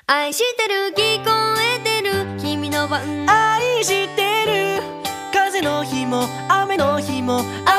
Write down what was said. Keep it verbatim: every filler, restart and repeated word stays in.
愛してる聞こえてる君の番。 愛してる風の日も雨の日も